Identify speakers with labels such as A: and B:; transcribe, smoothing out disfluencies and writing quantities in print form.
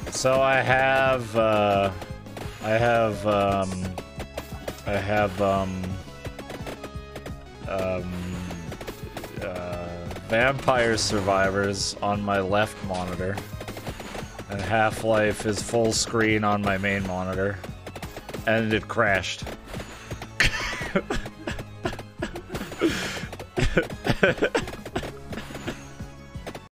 A: So I have Vampire Survivors on my left monitor, and Half-Life is full screen on my main monitor, and it crashed.